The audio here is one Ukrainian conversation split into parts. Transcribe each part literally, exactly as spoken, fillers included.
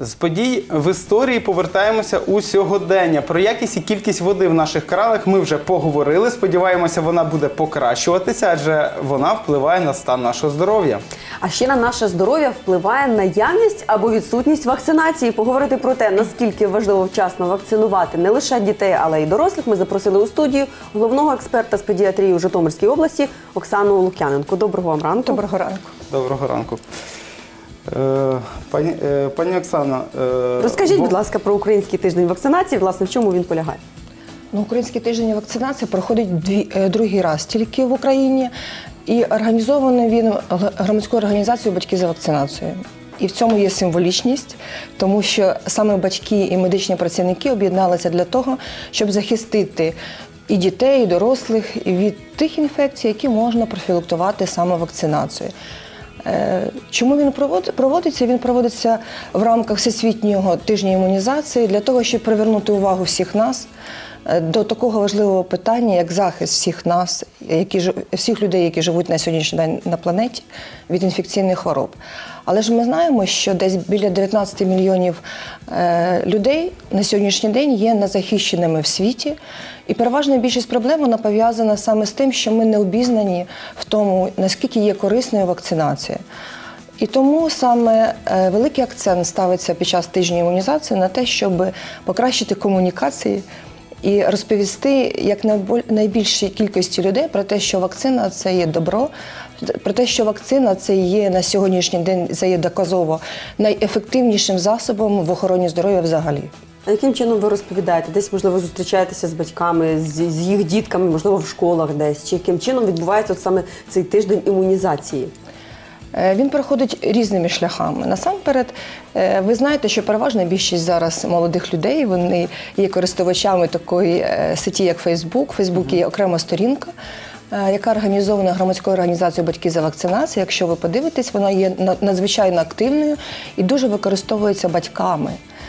З подій в історії повертаємося у сьогодення. Про якість і кількість води в наших кранах ми вже поговорили. Сподіваємося, вона буде покращуватися, адже вона впливає на стан нашого здоров'я. А ще на наше здоров'я впливає наявність або відсутність вакцинації. Поговорити про те, наскільки важливо вчасно вакцинувати не лише дітей, але й дорослих, ми запросили у студію головного експерта з педіатрії у Житомирській області Оксану Лук'яненко. Доброго вам ранку. Доброго ранку. Доброго ранку. Пані, пані Оксана, розкажіть, будь ласка, про Український тиждень вакцинації, власне, в чому він полягає? Ну, Український тиждень вакцинації проходить дві, другий раз тільки в Україні, і організований він громадською організацією «Батьки за вакцинацією». І в цьому є символічність, тому що саме батьки і медичні працівники об'єдналися для того, щоб захистити і дітей, і дорослих від тих інфекцій, які можна профілактувати саме вакцинацією. Чому він проводиться? Він проводиться в рамках Всесвітнього тижня імунізації для того, щоб привернути увагу всіх нас до такого важливого питання, як захист всіх нас, які, всіх людей, які живуть на сьогоднішній день на планеті, від інфекційних хвороб. Але ж ми знаємо, що десь біля дев'ятнадцяти мільйонів е, людей на сьогоднішній день є незахищеними в світі. І переважна більшість проблем вона пов'язана саме з тим, що ми не обізнані в тому, наскільки є корисною вакцинація. І тому саме е, великий акцент ставиться під час тижня імунізації на те, щоб покращити комунікації і розповісти як найбільшій кількості людей про те, що вакцина – це є добро, про те, що вакцина – це є на сьогоднішній день, це є доказово найефективнішим засобом в охороні здоров'я взагалі. А яким чином ви розповідаєте? Десь, можливо, зустрічаєтеся з батьками, з, з їх дітками, можливо, в школах десь? Чи яким чином відбувається от саме цей тиждень імунізації? Він проходить різними шляхами. Насамперед, ви знаєте, що переважна більшість зараз молодих людей, вони є користувачами такої сеті, як Фейсбук. В Фейсбуці є окрема сторінка, яка організована громадською організацією «Батьки за вакцинацію». Якщо ви подивитесь, вона є надзвичайно активною і дуже використовується батьками.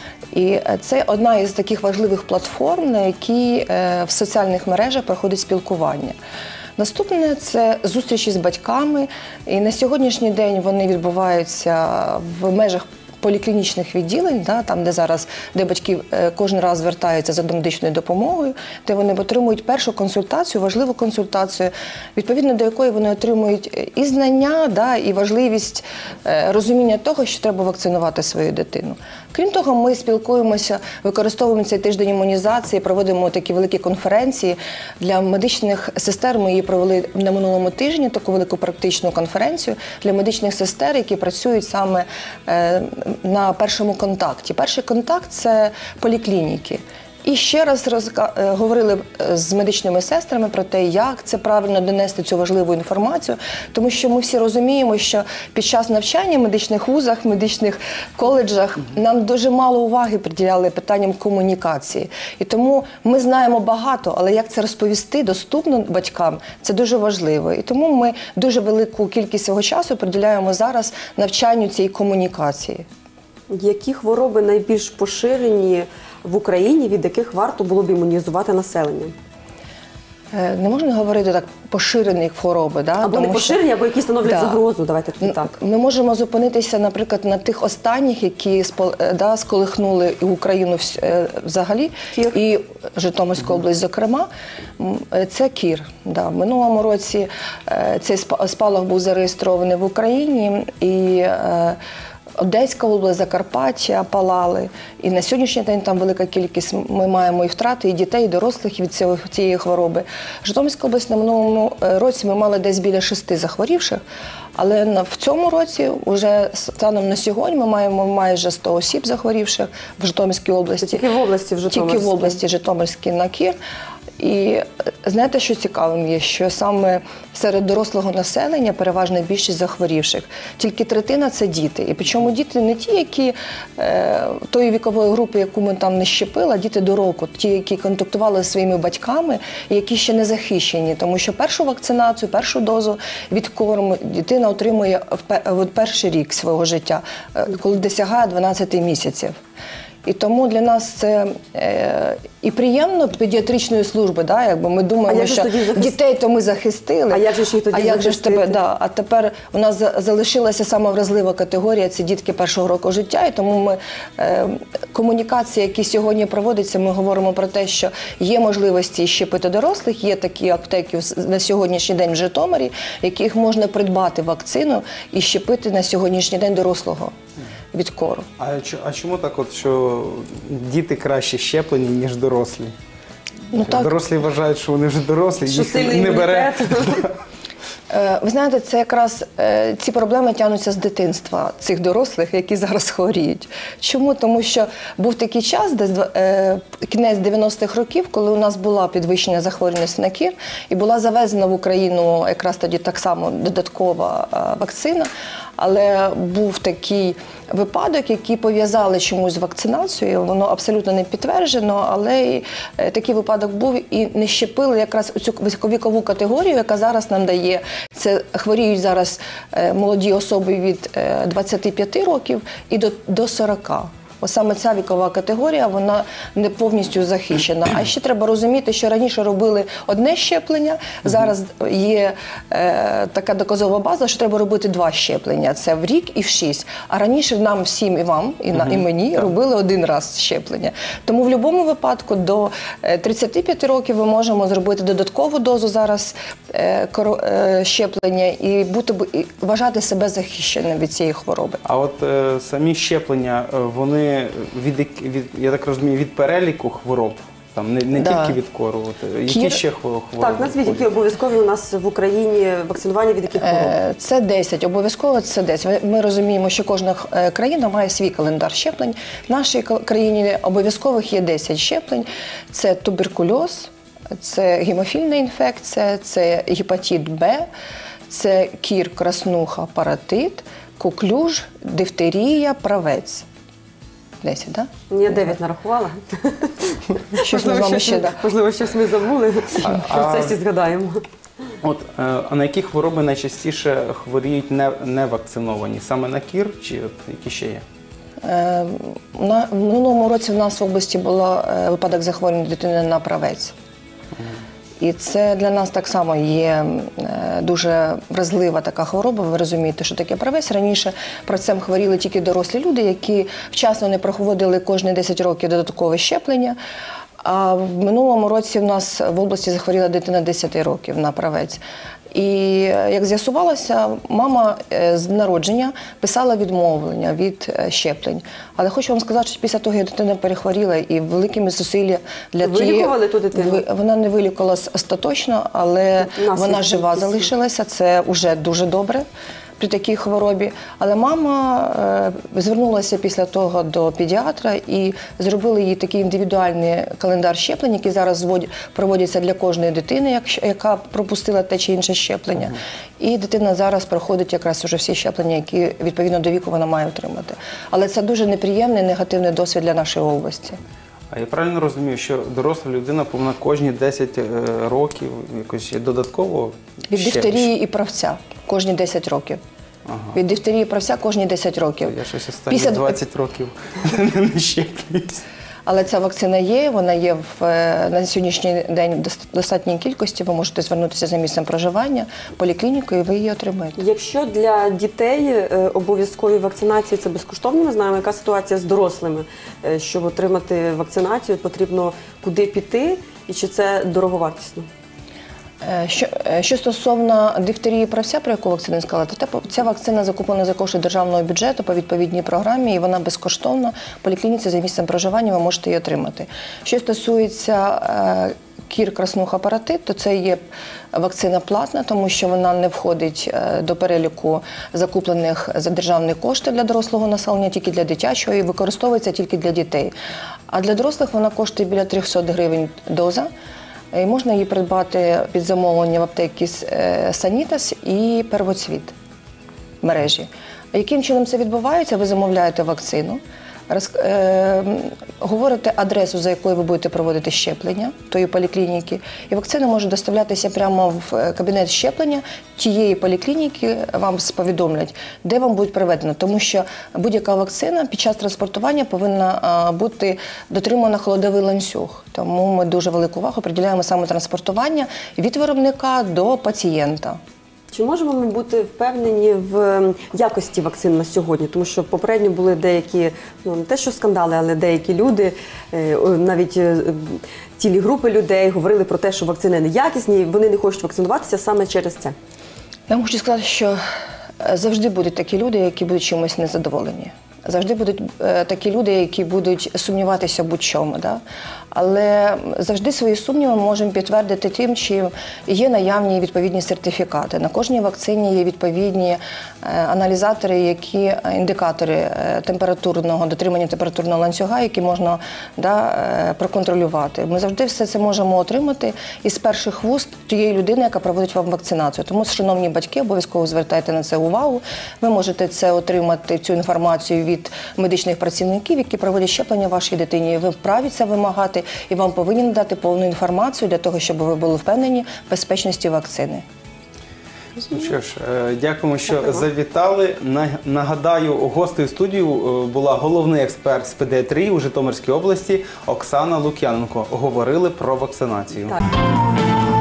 І це одна із таких важливих платформ, на якій в соціальних мережах проходить спілкування. Наступне – це зустрічі з батьками, і на сьогоднішній день вони відбуваються в межах поліклінічних відділень, да, там, де зараз, де батьки кожен раз звертаються за домедичною допомогою, де вони отримують першу консультацію, важливу консультацію, відповідно до якої вони отримують і знання, да, і важливість розуміння того, що треба вакцинувати свою дитину. Крім того, ми спілкуємося, використовуємо цей тиждень імунізації, проводимо такі великі конференції для медичних сестер. Ми її провели на минулому тижні, таку велику практичну конференцію для медичних сестер, які працюють саме на першому контакті. Перший контакт – це поліклініки. І ще раз розка... говорили з медичними сестрами про те, як це правильно донести цю важливу інформацію, тому що ми всі розуміємо, що під час навчання в медичних вузах, в медичних коледжах нам дуже мало уваги приділяли питанням комунікації. І тому ми знаємо багато, але як це розповісти доступно батькам, це дуже важливо. І тому ми дуже велику кількість свого часу приділяємо зараз навчанню цієї комунікації. Які хвороби найбільш поширені в Україні, від яких варто було б імунізувати населення? Не можна говорити так поширені хвороби, да? Або не поширені, що... або які становлять да. загрозу, давайте так. Ми можемо зупинитися, наприклад, на тих останніх, які да, сколихнули і Україну взагалі, Кір. І Житомирську область, зокрема. Це кір. Да. В минулому році цей спалах був зареєстрований в Україні, і Одеська область, Закарпаття палали. І на сьогоднішній день там велика кількість, ми маємо і втрати, і дітей, і дорослих від цієї хвороби. Житомирська область на минулому році ми мали десь біля шести захворівших, але в цьому році, вже станом на сьогодні, ми маємо майже сто осіб захворівших в Житомирській області. Тільки в області в Житомирській. Тільки в області Житомирській на кір. І знаєте, що цікавим є? Що саме серед дорослого населення переважна більшість захворівших. Тільки третина – це діти. І причому діти не ті, які е, тої вікової групи, яку ми там не щепили, а діти до року. Ті, які контактували зі своїми батьками і які ще не захищені. Тому що першу вакцинацію, першу дозу від корму дитина отримує в перший рік свого життя, коли досягає дванадцяти місяців. І тому для нас це е, і приємно педіатричної служби, да, якби ми А думаємо, як же що ж тоді захист- дітей то ми захистили. А як же ж їх тоді а як же ж тебе, захистити? да, а тепер у нас за- залишилася сама вразлива категорія – це дітки першого року життя, і тому ми е, комунікації, які сьогодні проводяться, ми говоримо про те, що є можливості щепити дорослих, є такі аптеки на сьогоднішній день в Житомирі, яких можна придбати вакцину і щепити на сьогоднішній день дорослого від кору. А, чо- а чому так, от, що діти краще щеплені, ніж дорослі? Ну, так. Дорослі вважають, що вони вже дорослі, Що їх сильний не бере. імунітет. Е, Ви знаєте, це якраз е, ці проблеми тягнуться з дитинства цих дорослих, які зараз хворіють. Чому? Тому що був такий час, десь два- е, кінець дев'яностих років, коли у нас була підвищення захворюваності на кір, і була завезена в Україну якраз тоді так само додаткова е, вакцина, але був такий випадок, який пов'язали чомусь з вакцинацією, воно абсолютно не підтверджено, але і, е, такий випадок був і не щепили якраз у цю вікову категорію, яка зараз нам дає. Це хворіють зараз е, молоді особи від е, двадцяти п'яти років і до, до сорока. Ось саме ця вікова категорія, вона не повністю захищена. А ще треба розуміти, що раніше робили одне щеплення, зараз є е, така доказова база, що треба робити два щеплення. Це в рік і в шість. А раніше нам всім і вам, і, на, і мені робили один раз щеплення. Тому в будь-якому випадку до е, тридцяти п'яти років ми можемо зробити додаткову дозу зараз е, коро- е, щеплення і, бути, і вважати себе захищеним від цієї хвороби. А от е, самі щеплення, е, вони від, як- від, я так розумію, від переліку хвороб, там не, не Да. тільки від кору. От, е, які Кір- ще хво- хвороби? Так, назвіть, які входять? обов'язкові у нас в Україні вакцинування від яких хвороб? Е, Це десять, обов'язково це десять. Ми- Ми розуміємо, що кожна е, країна має свій календар щеплень. В нашій ка- країні обов'язкових є десять щеплень. Це туберкульоз, це гемофільна інфекція, це гепатит Б, це кір, краснуха, паротит, куклюж, дифтерія, правець. десять, так? Я дев'ять нарахувала. Щось ми з вами ще, да. Можливо, щось ми забули. В процесі згадаємо. От, е, а на які хвороби найчастіше хворіють не, не вакциновані? Саме на кір чи от, які ще є? Е, на- В минулому році в нас в області був е, випадок захворювання дитини на правець. І це для нас так само є е, дуже вразлива така хвороба. Ви розумієте, що таке правець. Раніше про це хворіли тільки дорослі люди, які вчасно не проходили кожні десять років додаткове щеплення. А в минулому році в нас в області захворіла дитина десяти років на правець. І е, як з'ясувалося, мама е, з народження писала відмовлення від е, щеплень. Але хочу вам сказати, що після того, як дитина перехворіла і великими зусиллями для Вилікували ту дитину? Ви- Вона не вилікувалась остаточно, але Наслідки вона жива якісь є? залишилася. Це вже дуже добре при такій хворобі. Але мама е, звернулася після того до педіатра і зробили їй такий індивідуальний календар щеплень, який зараз зводять- проводяться для кожної дитини, якщо- яка пропустила те чи інше щеплення. І дитина зараз проходить якраз уже всі щеплення, які відповідно до віку вона має отримати. Але це дуже неприємний, негативний досвід для нашої області. А я правильно розумію, що доросла людина повинна кожні десять е, років якось ще додатково Від ще- дифтерії і правця кожні десять років. Ага. Від дифтерії і правця кожні десять років. Я щось останні Після- двадцять років не щеплююсь. Але ця вакцина є, вона є в, е, на сьогоднішній день в дос- достатній кількості. Ви можете звернутися за місцем проживання, в поліклініку, і ви її отримаєте. Якщо для дітей е, обов'язкові вакцинації це безкоштовно, ми знаємо, яка ситуація з дорослими. Е, Щоб отримати вакцинацію, потрібно куди піти і чи це дороговартісно? Е, Що, е, що стосовно дифтерії і правця, про яку вакцину сказала, то те- ця вакцина закуплена за кошти державного бюджету по відповідній програмі, і вона безкоштовна. В поліклініці за місцем проживання ви можете її отримати. Що стосується е, кір, краснуха, паротит, то це є вакцина платна, тому що вона не входить е, до переліку закуплених за державні кошти для дорослого населення, тільки для дитячого, і використовується тільки для дітей. А для дорослих вона коштує біля триста гривень доза. І можна її придбати під замовлення в аптеки Санітас і Первоцвіт мережі. Яким чином це відбувається? Ви замовляєте вакцину, роз, е, говорите адресу, за якою ви будете проводити щеплення, тої поліклініки, і вакцина може доставлятися прямо в кабінет щеплення тієї поліклініки, вам повідомлять, де вам будуть проведено. Тому що будь-яка вакцина під час транспортування повинна бути дотримана холодовий ланцюг. Тому ми дуже велику увагу приділяємо саме транспортування від виробника до пацієнта. Чи можемо ми бути впевнені в якості вакцин на сьогодні? Тому що попередньо були деякі, ну не те, що скандали, але деякі люди, навіть цілі групи людей говорили про те, що вакцини неякісні, вони не хочуть вакцинуватися саме через це. Я вам хочу сказати, що завжди будуть такі люди, які будуть чимось незадоволені. Завжди будуть е, такі люди, які будуть сумніватися в будь-чому. Да? Але завжди свої сумніви ми можемо підтвердити тим, чи є наявні відповідні сертифікати. На кожній вакцині є відповідні е, аналізатори, які, індикатори е, температурного, дотримання температурного ланцюга, які можна да, е, проконтролювати. Ми завжди все це можемо отримати із перших вуст тієї людини, яка проводить вам вакцинацію. Тому, шановні батьки, обов'язково звертайте на це увагу. Ви можете це отримати, цю інформацію від від медичних працівників, які проводять щеплення вашій дитині. Ви вправі це вимагати, і вам повинні надати повну інформацію для того, щоб ви були впевнені в безпечності вакцини. Ну що ж, дякуємо, що Дякую. завітали. Нагадаю, гостею студії була головний експерт з педіатрії у Житомирській області Оксана Лук'яненко. Говорили про вакцинацію. Так.